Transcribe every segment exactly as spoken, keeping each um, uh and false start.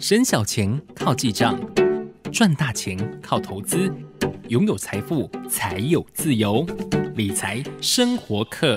省小钱靠记账，赚大钱靠投资，拥有财富才有自由。理财生活课。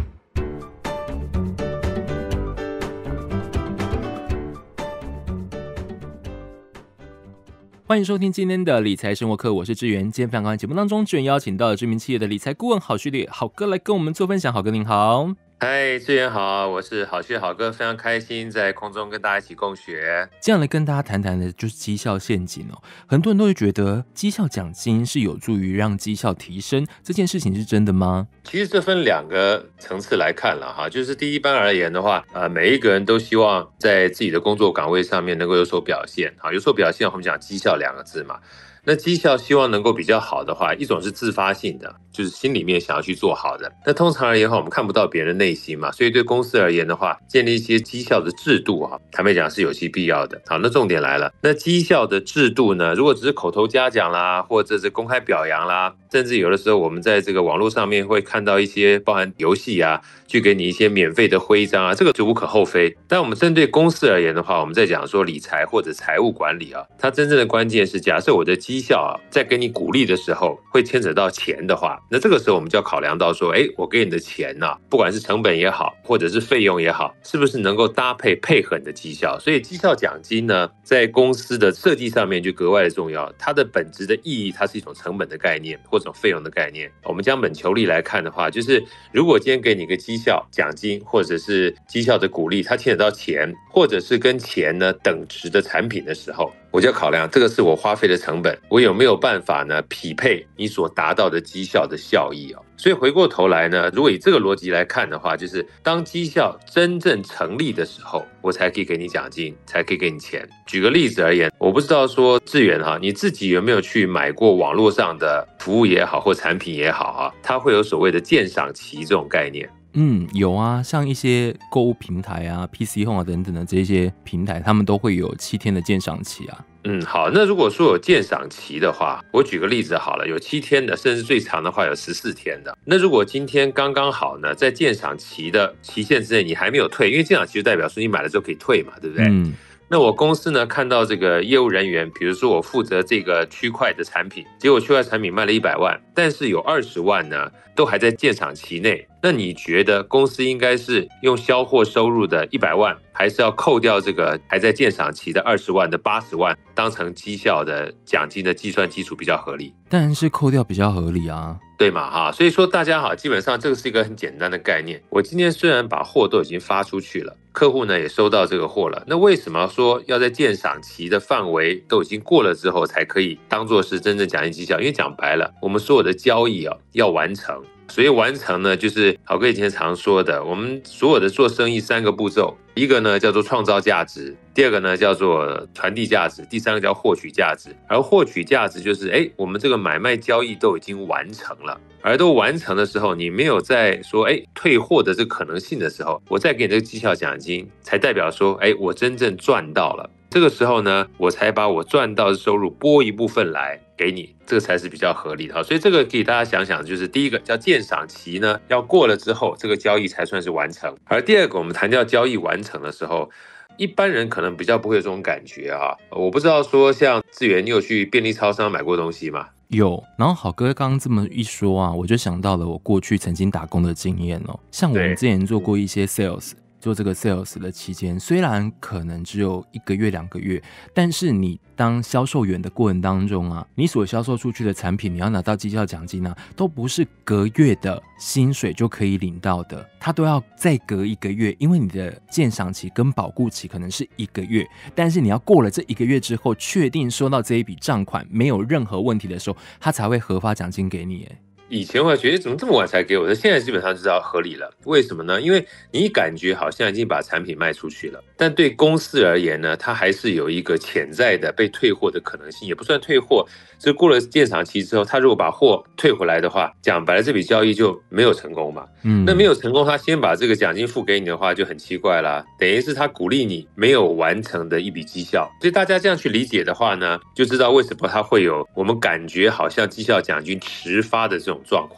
欢迎收听今天的理财生活课，我是志源。今天非常高兴节目当中，志源邀请到了知名企业的理财顾问郝旭烈郝哥来跟我们做分享。郝哥您好。 嗨，志源好，我是郝旭郝哥，非常开心在空中跟大家一起共学。 这样来跟大家谈谈的就是绩效陷阱哦。很多人都会觉得绩效奖金是有助于让绩效提升，这件事情是真的吗？ 其实这分两个层次来看了哈，就是第一般而言的话，呃，每一个人都希望在自己的工作岗位上面能够有所表现，好，有所表现，我们讲绩效两个字嘛。那绩效希望能够比较好的话，一种是自发性的，就是心里面想要去做好的。那通常而言的话，我们看不到别人的内心嘛，所以对公司而言的话，建立一些绩效的制度啊，坦白讲是有其必要的。好，那重点来了，那绩效的制度呢，如果只是口头嘉奖啦，或者是公开表扬啦，甚至有的时候我们在这个网络上面会看到一些包含游戏啊，去给你一些免费的徽章啊，这个就无可厚非。但我们针对公司而言的话，我们在讲说理财或者财务管理啊，它真正的关键是，假设我的绩效啊，在给你鼓励的时候会牵扯到钱的话，那这个时候我们就要考量到说，哎，我给你的钱啊，不管是成本也好，或者是费用也好，是不是能够搭配配合你的绩效？所以绩效奖金呢，在公司的设计上面就格外的重要。它的本质的意义，它是一种成本的概念或者费用的概念。我们将本求利来看的话，就是如果今天给你个绩效奖金或者是绩效的鼓励，它牵扯到钱，或者是跟钱呢等值的产品的时候，我就要考量这个是我花费的成本，我有没有办法呢匹配你所达到的绩效的效益哦。所以回过头来呢，如果以这个逻辑来看的话，就是当绩效真正成立的时候，我才可以给你奖金，才可以给你钱。举个例子而言，我不知道说志源哈，你自己有没有去买过网络上的服务也好或产品也好啊，它会有所谓的鉴赏期这种概念。 嗯，有啊，像一些购物平台啊、P C Home 啊等等的这些平台，他们都会有七天的鉴赏期啊。 嗯，好，那如果说有鉴赏期的话，我举个例子好了，有七天的，甚至最长的话有十四天的。那如果今天刚刚好呢，在鉴赏期的期限之内你还没有退，因为鉴赏期就代表说你买了之后可以退嘛，对不对？嗯。那我公司呢看到这个业务人员，比如说我负责这个区块的产品，结果区块产品卖了一百万，但是有二十万呢都还在鉴赏期内，那你觉得公司应该是用销货收入的一百万，还是要扣掉这个还在鉴赏期的二十万的八十万，当成绩效的奖金的计算基础比较合理？ 当然是扣掉比较合理啊。 对嘛哈，所以说大家好，基本上这个是一个很简单的概念。我今天虽然把货都已经发出去了，客户呢也收到这个货了，那为什么说要在鉴赏期的范围都已经过了之后才可以当作是真正奖金绩效？因为讲白了，我们所有的交易啊要完成。所以完成呢，就是郝哥以前常说的，我们所有的做生意三个步骤，一个呢叫做创造价值，第二个呢叫做传递价值，第三个叫获取价值。而获取价值就是，哎，我们这个买卖交易都已经完成了，而都完成的时候，你没有在说，哎，退货的这个可能性的时候，我再给你这个绩效奖金，才代表说，哎，我真正赚到了。这个时候呢，我才把我赚到的收入拨一部分来给你，这个才是比较合理的。所以这个给大家想想，就是第一个叫鉴赏期呢，要过了之后，这个交易才算是完成。而第二个，我们谈到交易完成的时候，一般人可能比较不会有这种感觉啊。我不知道说像志源，你有去便利超商买过东西吗？ 有，然后郝哥刚刚这么一说啊，我就想到了我过去曾经打工的经验哦。像我们之前做过一些 sales。做这个 sales 的期间，虽然可能只有一个月两个月，但是你当销售员的过程当中啊，你所销售出去的产品，你要拿到绩效奖金啊，都不是隔月的薪水就可以领到的，它都要再隔一个月，因为你的鉴赏期跟保固期可能是一个月，但是你要过了这一个月之后，确定收到这一笔账款没有任何问题的时候，它才会核发奖金给你。 以前我觉得怎么这么晚才给我，现在基本上就知道合理了。为什么呢？因为你感觉好像已经把产品卖出去了，但对公司而言呢，它还是有一个潜在的被退货的可能性，也不算退货，是过了鉴赏期之后，他如果把货退回来的话，讲白了这笔交易就没有成功嘛。嗯，那没有成功，他先把这个奖金付给你的话，就很奇怪啦，等于是他鼓励你没有完成的一笔绩效。所以大家这样去理解的话呢，就知道为什么他会有我们感觉好像绩效奖金迟发的这种状况啊。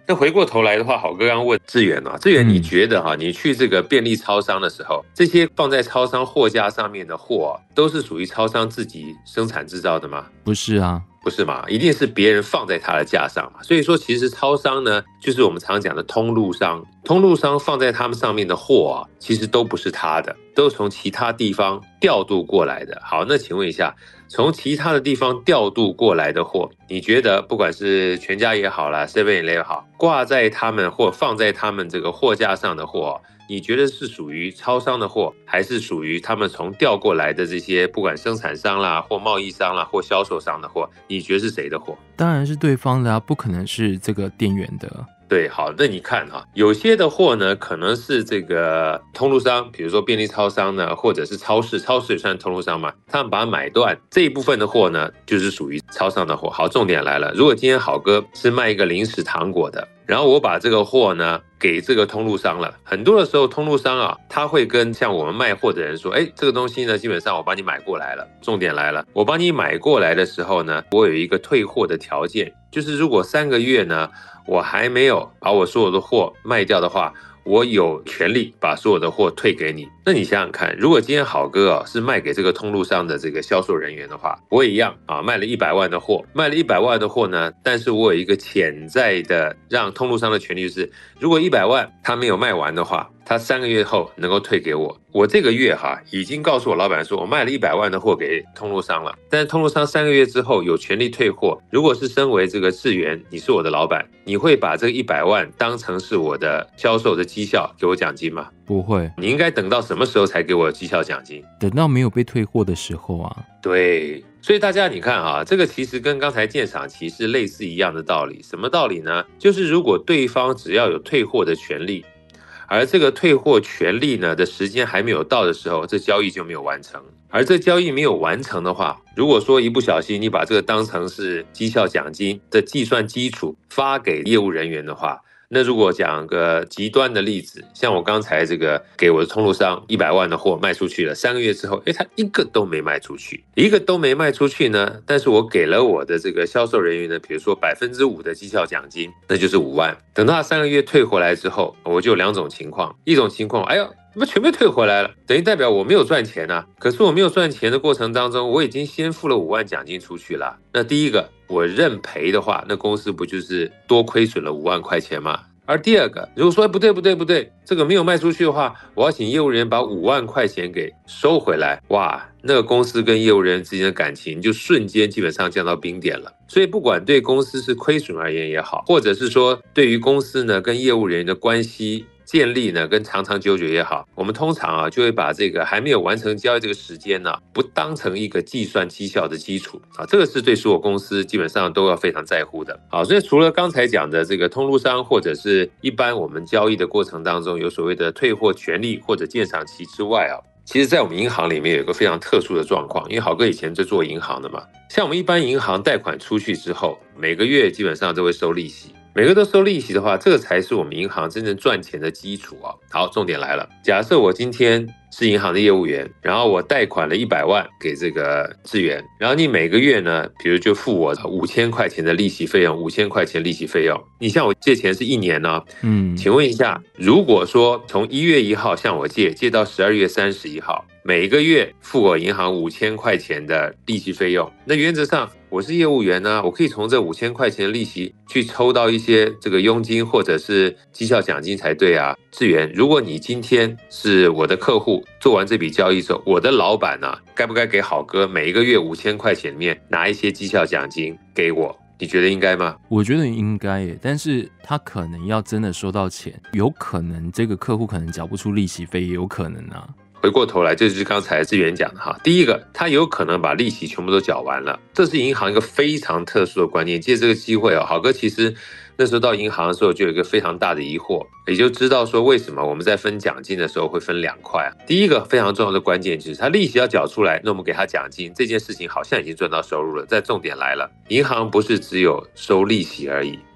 那回过头来的话，好哥刚问志远啊，志远你觉得哈、啊，你去这个便利超商的时候，这些放在超商货架上面的货、啊，都是属于超商自己生产制造的吗？ 不是啊。 不是嘛？一定是别人放在他的架上嘛。所以说，其实超商呢，就是我们常讲的通路商。通路商放在他们上面的货啊，其实都不是他的，都是从其他地方调度过来的。好，那请问一下，从其他的地方调度过来的货，你觉得不管是全家也好啦 seven 也好，挂在他们或放在他们这个货架上的货，你觉得是属于超商的货，还是属于他们从调过来的这些不管生产商啦，或贸易商啦，或销售商的货？你觉得是谁的货？ 当然是对方的啊，不可能是这个店员的。 对，好，那你看啊，有些的货呢，可能是这个通路商，比如说便利超商呢，或者是超市，超市也算通路商嘛，他们把它买断，这一部分的货呢，就是属于超商的货。好，重点来了，如果今天好哥是卖一个零食糖果的，然后我把这个货呢给这个通路商了，很多的时候通路商啊，他会跟像我们卖货的人说，哎，这个东西呢，基本上我帮你买过来了。重点来了，我帮你买过来的时候呢，我有一个退货的条件，就是如果三个月呢，我还没有把我所有的货卖掉的话，我有权利把所有的货退给你。那你想想看，如果今天好哥啊是卖给这个通路商的这个销售人员的话，我也一样啊，卖了一百万的货，卖了一百万的货呢，但是我有一个潜在的让通路商的权利，就是如果一百万他没有卖完的话，他三个月后能够退给我。我这个月哈已经告诉我老板说，我卖了一百万的货给通路商了，但是通路商三个月之后有权利退货。如果是身为这个志源，你是我的老板，你会把这个一百万当成是我的销售的绩效给我奖金吗？ 不会。 你应该等到什么时候才给我绩效奖金？ 等到没有被退货的时候啊。 对，所以大家你看啊，这个其实跟刚才鉴赏期是类似一样的道理。什么道理呢？就是如果对方只要有退货的权利，而这个退货权利呢的时间还没有到的时候，这交易就没有完成。而这交易没有完成的话，如果说一不小心你把这个当成是绩效奖金的计算基础发给业务人员的话，那如果讲个极端的例子，像我刚才这个给我的通路商一百万的货卖出去了，三个月之后，哎，他一个都没卖出去，一个都没卖出去呢，但是我给了我的这个销售人员呢，比如说百分之五的绩效奖金，那就是五万。等到他三个月退回来之后，我就有两种情况，一种情况，哎呦，怎么全部退回来了？等于代表我没有赚钱啊。可是我没有赚钱的过程当中，我已经先付了五万奖金出去了。那第一个，我认赔的话，那公司不就是多亏损了五万块钱吗？而第二个，如果说不对不对不对，这个没有卖出去的话，我要请业务人员把五万块钱给收回来，哇，那个公司跟业务人员之间的感情就瞬间基本上降到冰点了。所以不管对公司是亏损而言也好，或者是说对于公司呢跟业务人员的关系建立呢跟长长久久也好，我们通常啊就会把这个还没有完成交易这个时间呢不当成一个计算绩效的基础啊，这个是对所有公司基本上都要非常在乎的。好，所以除了刚才讲的这个通路商或者是一般我们交易的过程当中有所谓的退货权利或者鉴赏期之外啊，其实在我们银行里面有一个非常特殊的状况，因为好哥以前就做银行的嘛，像我们一般银行贷款出去之后，每个月基本上都会收利息。每个都收利息的话，这个才是我们银行真正赚钱的基础啊。好，重点来了，假设我今天是银行的业务员，然后我贷款了一百万给这个志源，然后你每个月呢，比如就付我五千块钱的利息费用，五千块钱利息费用。你向我借钱是一年呢，嗯，请问一下，如果说从一月一号向我借，借到十二月三十一号，每个月付我银行五千块钱的利息费用，那原则上我是业务员呢，我可以从这五千块钱的利息去抽到一些这个佣金或者是绩效奖金才对啊。志源，如果你今天是我的客户，做完这笔交易之后，我的老板呢，该不该给好哥每一个月五千块钱里面拿一些绩效奖金给我？你觉得应该吗？ 我觉得应该耶，但是他可能要真的收到钱，有可能这个客户可能缴不出利息费，也有可能啊。 回过头来，这就是刚才志源讲的哈。第一个，他有可能把利息全部都缴完了，这是银行一个非常特殊的观念。借这个机会哦，好哥其实那时候到银行的时候就有一个非常大的疑惑，也就知道说为什么我们在分奖金的时候会分两块啊。第一个非常重要的关键就是他利息要缴出来，那我们给他奖金，这件事情好像已经赚到收入了。但重点来了，银行不是只有收利息而已，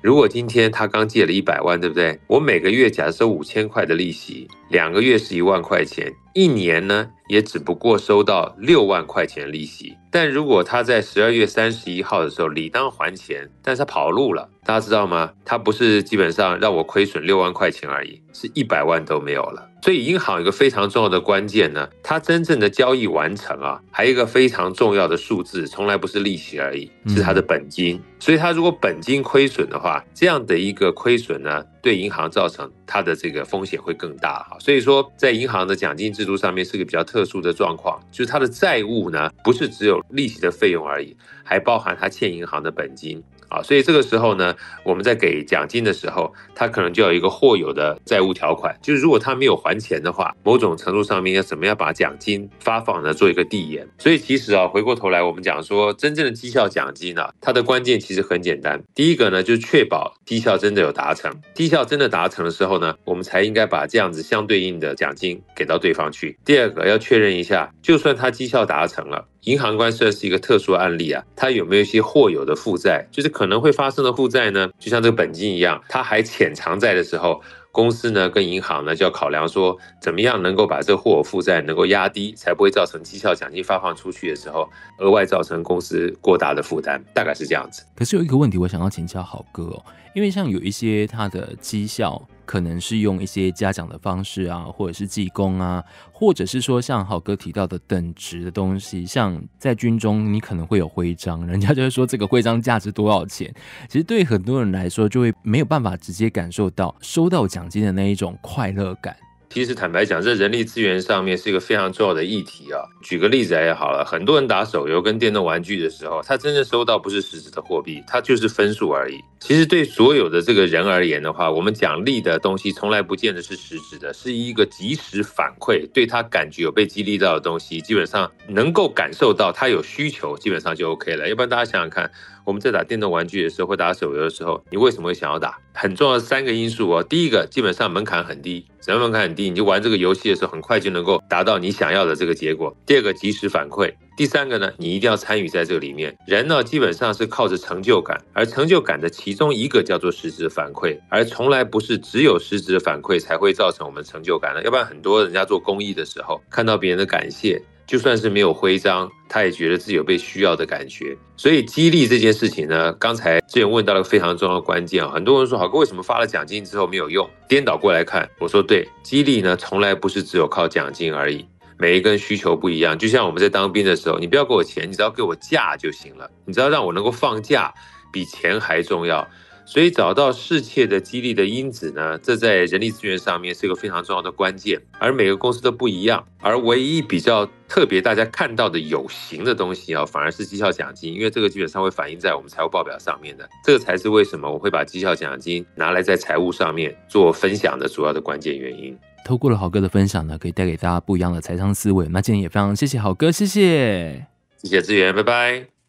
如果今天他刚借了一百万，对不对？我每个月假设收五千块的利息，两个月是一万块钱，一年呢也只不过收到六万块钱利息。但如果他在十二月三十一号的时候理当还钱，但是他跑路了，大家知道吗？他不是基本上让我亏损六万块钱而已，是一百万都没有了。所以银行有一个非常重要的关键呢，它真正的交易完成啊，还有一个非常重要的数字，从来不是利息而已，是它的本金。嗯、所以它如果本金亏损的话，这样的一个亏损呢，对银行造成它的这个风险会更大哈。所以说，在银行的奖金制度上面是个比较特殊的状况，就是它的债务呢，不是只有利息的费用而已，还包含它欠银行的本金。啊，所以这个时候呢，我们在给奖金的时候，他可能就有一个或有的债务条款，就是如果他没有还钱的话，某种程度上面要怎么样把奖金发放呢做一个递延。所以其实啊，回过头来我们讲说，真正的绩效奖金呢、啊，它的关键其实很简单。第一个呢，就是确保绩效真的有达成，绩效真的达成的时候呢，我们才应该把这样子相对应的奖金给到对方去。第二个要确认一下，就算他绩效达成了，银行官算是一个特殊案例啊，它有没有一些或有的负债，就是可能会发生的负债呢？就像这个本金一样，它还潜藏在的时候，公司呢跟银行呢就要考量说，怎么样能够把这或有负债能够压低，才不会造成绩效奖金发放出去的时候，额外造成公司过大的负担，大概是这样子。 可是有一个问题，我想要请教郝哥哦，因为像有一些它的绩效可能是用一些嘉奖的方式啊，或者是记功啊，或者是说像郝哥提到的等值的东西，像在军中你可能会有徽章，人家就会说这个徽章价值多少钱，其实对很多人来说就会没有办法直接感受到收到奖金的那一种快乐感。 其实坦白讲，这人力资源上面是一个非常重要的议题啊。举个例子来好了，很多人打手游跟电动玩具的时候，他真正收到不是实质的货币，它就是分数而已。其实对所有的这个人而言的话，我们奖励的东西从来不见得是实质的，是一个即时反馈，对他感觉有被激励到的东西，基本上能够感受到他有需求，基本上就 OK 了。要不然大家想想看，我们在打电动玩具的时候或打手游的时候，你为什么会想要打？很重要的三个因素哦。第一个，基本上门槛很低，什么门槛很低，你就玩这个游戏的时候，很快就能够达到你想要的这个结果。第二个，即时反馈。第三个呢，你一定要参与在这个里面。人呢，基本上是靠着成就感，而成就感的其中一个叫做实质反馈，而从来不是只有实质反馈才会造成我们成就感的。要不然很多人家做公益的时候，看到别人的感谢，就算是没有徽章，他也觉得自己有被需要的感觉。所以激励这件事情呢，刚才之前问到了非常重要的关键啊，很多人说郝哥为什么发了奖金之后没有用？颠倒过来看，我说对，激励呢从来不是只有靠奖金而已。每一个人需求不一样，就像我们在当兵的时候，你不要给我钱，你只要给我假就行了，你只要让我能够放假，比钱还重要。所以找到适切的激励的因子呢，这在人力资源上面是一个非常重要的关键。而每个公司都不一样，而唯一比较特别大家看到的有形的东西啊，反而是绩效奖金，因为这个基本上会反映在我们财务报表上面的。这个才是为什么我会把绩效奖金拿来在财务上面做分享的主要的关键原因。 透过了郝哥的分享呢，可以带给大家不一样的财商思维。那今天也非常谢谢郝哥，谢谢， 谢谢资源，拜拜。